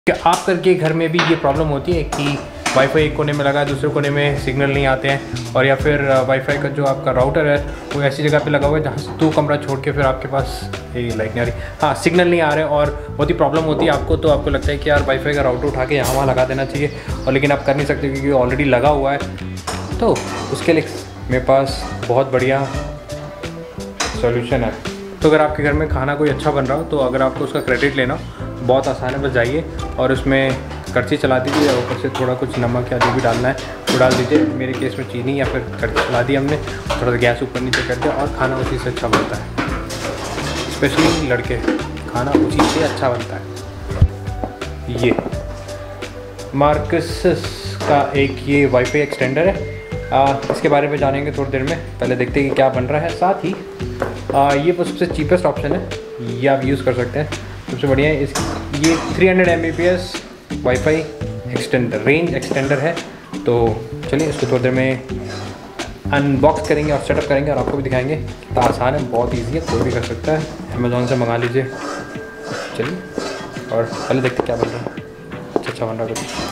कि आप करके घर में भी ये प्रॉब्लम होती है कि वाईफाई एक कोने में लगा है, दूसरे कोने में सिग्नल नहीं आते हैं, और या फिर वाईफाई का जो आपका राउटर है वो ऐसी जगह पे लगा हुआ है जहाँ से 2 कमरा छोड़ के फिर आपके पास ये लाइट नहीं आ रही, हाँ सिग्नल नहीं आ रहे और बहुत ही प्रॉब्लम होती है आपको। तो आपको लगता है कि यार वाईफाई का राउटर उठा के यहाँ वहाँ लगा देना चाहिए, और लेकिन आप कर नहीं सकते क्योंकि ऑलरेडी लगा हुआ है। तो उसके लिए मेरे पास बहुत बढ़िया सॉल्यूशन है। तो अगर आपके घर में खाना कोई अच्छा बन रहा हो तो अगर आपको उसका क्रेडिट लेना बहुत आसान है, बस जाइए और उसमें कड़छी चला दीजिए और ऊपर से थोड़ा कुछ नमक या जो भी डालना है वो डाल दीजिए। मेरे केस में चीनी या फिर कड़छी चला दी हमने, थोड़ा सा गैस ऊपर नीचे कर दिया और खाना उसी से अच्छा बनता है। स्पेशली लड़के, खाना उसी से अच्छा बनता है। ये मार्कस का एक ये वाईफाई एक्सटेंडर है, इसके बारे में जानेंगे थोड़ी देर में। पहले देखते हैं कि क्या बन रहा है। साथ ही ये सबसे चीपेस्ट ऑप्शन है, ये आप यूज़ कर सकते हैं, सबसे बढ़िया है। ये 300 Mbps WiFi extender, range extender है। तो चलिए इसको थोड़ी देर में अनबॉक्स करेंगे और सेटअप करेंगे और आपको भी दिखाएंगे। तो आसान है, बहुत इजी है, कोई भी कर सकता है। अमेज़ॉन से मंगा लीजिए। चलिए और पहले देखते क्या बन रहा है। अच्छा बन रहा है कुछ।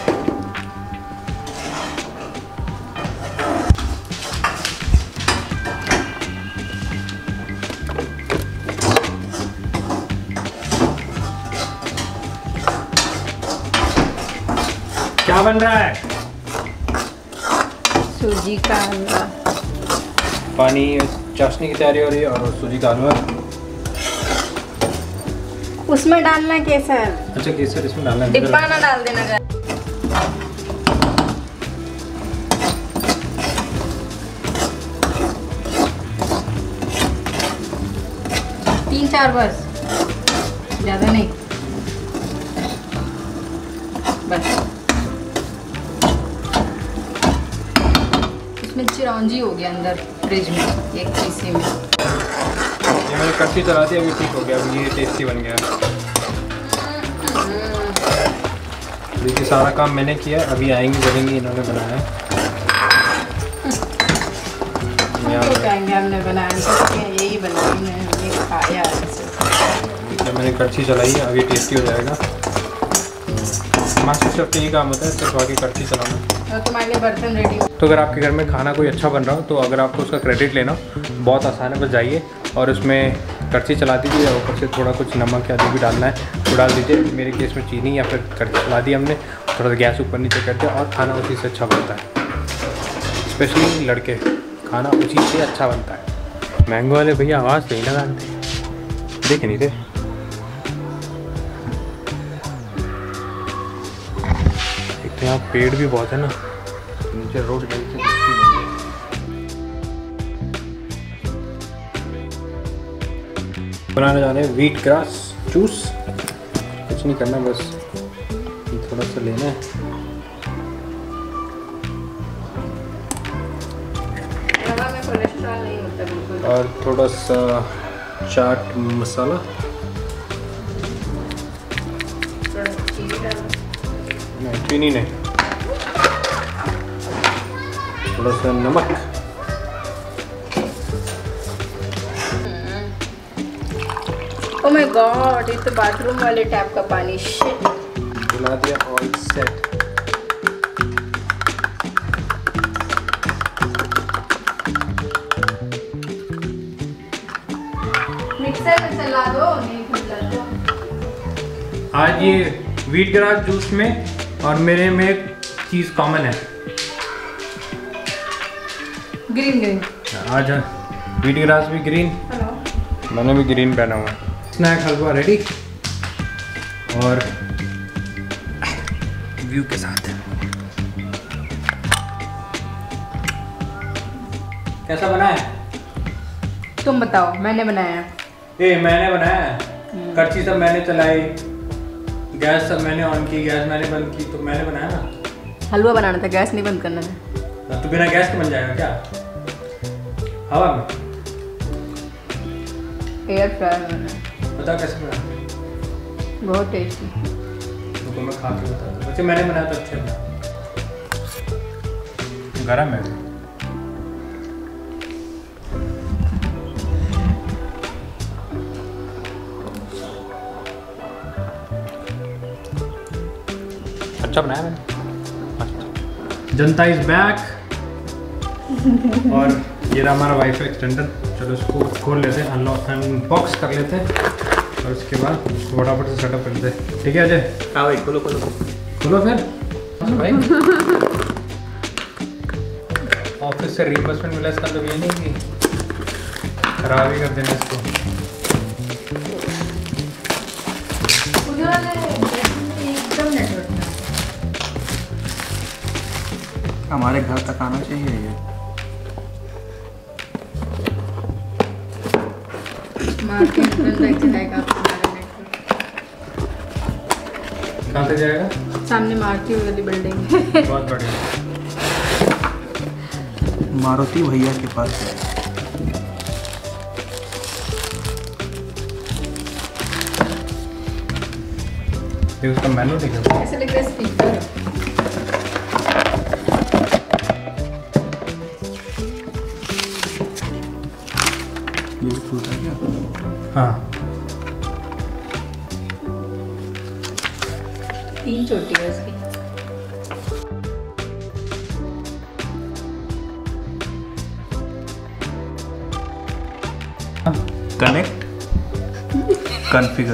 क्या बन रहा है? सूजी का हलवा। पानी चाशनी की तैयारी हो रही है और सूजी का हलवा उसमें डालना है केसर। अच्छा केसर इसमें डालना है, डिब्बा ना डाल देना। 3-4 बस, ज़्यादा नहीं, बस। इसमें चिरौंजी हो गया अंदर फ्रिज में, एक शीशे में। ये मैंने कड़छी चला दी, अभी ठीक हो गया, अभी ये टेस्टी बन गया। देखिए सारा काम मैंने किया, अभी आएंगी बनेंगी इन्होंने बनाया है। कहेंगे हमने बनाया, तो यही बनाई, हमने खाया। मैंने कड़छी चलाई है, अभी टेस्टी हो जाएगा। मास्टर शेफ का यही काम होता है, सिर्फ आगे कड़छी चलाना। और तुम्हारे लिए बर्तन रेडी। तो अगर आपके घर में खाना कोई अच्छा बन रहा हो तो अगर आपको उसका क्रेडिट लेना बहुत आसान है, बस जाइए और उसमें कड़छी चला दीजिए और ऊपर से थोड़ा कुछ नमक या जो भी डालना है वो डाल दीजिए। मेरे केस में चीनी या फिर कड़छी चला दी हमने, थोड़ा सा गैस ऊपर नीचे कर दिया और खाना उसी से अच्छा बनता है। स्पेशली लड़के, खाना उसी से अच्छा बनता है। मैंगो वाले भैया आवाज़ नहीं लगाते, देखे नहीं थे। तो यहाँ पेड़ भी बहुत है ना, नीचे रोड बनाने जा रहे हैं व्हीट ग्रास जूस। कुछ नहीं करना, बस थोड़ा सा लेना है। में कोलेस्ट्रॉल नहीं होता बिल्कुल। और थोड़ा सा चाट मसाला, थोड़ा चीनी डालो। नहीं चीनी नहीं, थोड़ा सा नमक। ओह माय गॉड, ये तो बाथरूम वाले टैप का पानी। शिट, मिला दिया, ऑयल सेट। मिक्सर में चला दो, नहीं खुला दो। आज ये व्हीट ग्रास जूस में और मेरे में एक चीज़ कॉमन है, ग्रीन ग्रीन। आज व्हीट ग्रास भी ग्रीन, मैंने भी ग्रीन पहना हुआ। स्नैक हलवा रेडी और व्यू के साथ। कैसा बना है? तुम बताओ, मैंने बनाया। मैंने बनाया है, कड़छी सब मैंने चलाई, गैस सब मैंने ऑन की, गैस मैंने बंद की, तो मैंने बनाया ना। हलवा बनाना था, गैस नहीं बंद करना था। तो बिना गैस के बन जाएगा क्या हवा में? एयर फ्रायर में। बता कैसे बना? बहुत टेस्टी। तो मैं खा के बता दूँ। वैसे मैंने बनाया तो अच्छा बना, गरम है। अच्छा बनाया मैंने, जनता इज बैक। और ये रहा हमारा वाईफाई एक्सटेंडर। चलो इसको खोल लेते हैं, अनबॉक्स कर लेते हैं और उसके बाद फटाफट से सेटअप कर लेते हैं। ठीक है अजय? हाँ भाई, खोलो खोलो खोलो फिर भाई। ऑफिस से रीइंबर्समेंट मिला इसका, तो ये नहीं कि खराब ही कर देना इसको। एकदम नेटवर्क हमारे घर तक आना चाहिए ये। मार्केट में जाएगा आपको नेटवर्क। कहाँ से जाएगा? सामने मारुति वाली बिल्डिंग। बहुत बढ़िया। मारुति भैया के पास है। ये उसका मेनू देखो, ऐसे लग रहा है स्पीकर। ये भी खुलता है क्या? हाँ 3 चोटी है उसकी। Connect configure.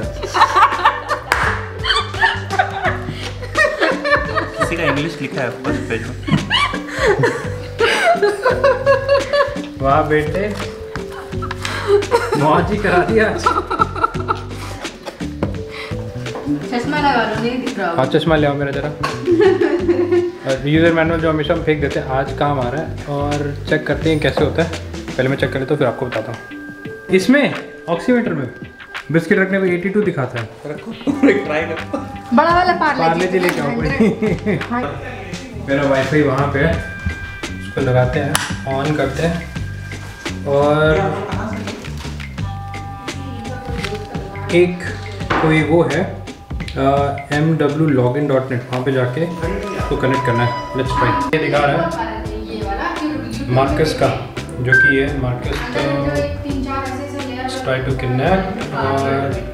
किसी का इंग्लिश लिखा है फर्स्ट पेज में। वाह बेटे, मौज ही करा दिया। चश्मा लगा लो, नहीं दिख रहा। हाँ चश्मा ले आओ मेरा जरा। यूज़र मैनुअल जो हमेशा हम फेंक देते हैं, आज काम आ रहा है और चेक करते हैं कैसे होता है। पहले मैं चेक कर लेता हूँ फिर आपको बताता हूँ। इसमें ऑक्सीमीटर में बिस्किट रखने पे 82 दिखाता है। रखो, ट्राई करो। बड़ा वाला पार्ले जी लेके आओ कोई। मेरा वाईफाई वहाँ पे है, उसको लगाते हैं, ऑन करते हैं और एक कोई वो है mwlogin.net, वहाँ पे जाके उसको कनेक्ट करना है। Let's try. ये दिखा रहा है मार्कस का, जो कि ये मार्कस का ट्राई टू कनेक्ट और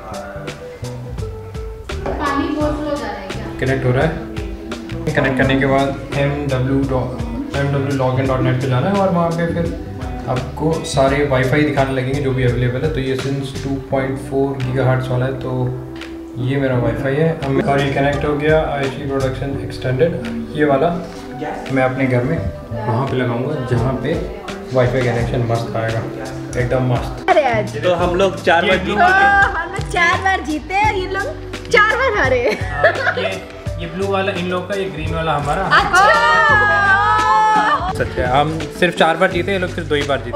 कनेक्ट हो रहा है। कनेक्ट करने के बाद mwlogin.net पे जाना है और वहाँ पे फिर आपको सारे वाईफाई दिखाने लगेंगे जो भी अवेलेबल है। तो ये सिंस 2.4 गीगाहर्ट्ज़ वाला है, तो ये मेरा वाईफाई है और ये कनेक्ट हो गया। IC प्रोडक्शन एक्सटेंडेड, ये वाला मैं अपने घर में वहाँ पे लगाऊंगा जहाँ पे वाईफाई कनेक्शन मस्त आएगा, एकदम मस्त। अरे आज तो हम लोग 4 बार जीते। हम लोग 4 बार जीते, ये लोग 4 बार हारे। ये ब्लू वाला इन लोग का, ये ग्रीन वाला हमारा। अच्छा सच है, हम सिर्फ 4 बार जीते, ये लोग सिर्फ 2 ही बार जीते।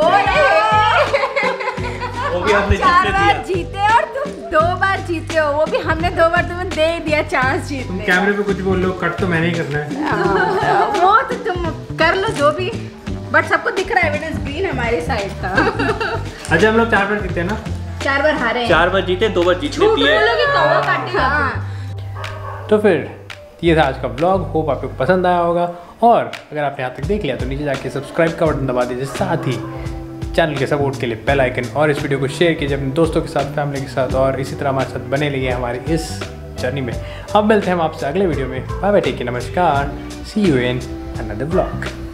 वो भी हमने 4 बार जीते और तुम 2 बार जीते हो, वो भी हमने 2 बार तुम्हें दे दिया चांस जीतने। तुम कैमरे पे कुछ बोल लो, कट तो मैंने ही करना है। वो तो तुम कर लो जो भी, बट सबको दिख रहा है एविडेंस ग्रीन हमारी साइड था। अच्छा हम लोग 4 बार जीते ना? 4 बार हारे। 4 बार जीते, 2 बार जीतने दिए। तो फिर ये था आज का ब्लॉग। होप आपको पसंद आया होगा और अगर आपने यहाँ तक देख लिया तो नीचे जाके सब्सक्राइब का बटन दबा दीजिए, साथ ही चैनल के सपोर्ट के लिए बेल आइकन, और इस वीडियो को शेयर कीजिए अपने दोस्तों के साथ, फैमिली के साथ, और इसी तरह हमारे साथ बने रहिए हमारी इस जर्नी में। अब मिलते हैं हम आपसे अगले वीडियो में। बाय बाय, टेक केयर, नमस्कार, see you in another blog.